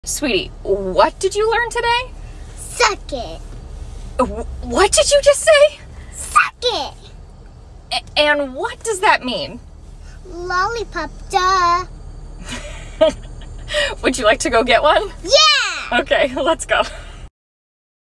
Sweetie, what did you learn today? Suck it. What did you just say? Suck it. And what does that mean? Lollipop, duh. Would you like to go get one? Yeah! Okay, let's go.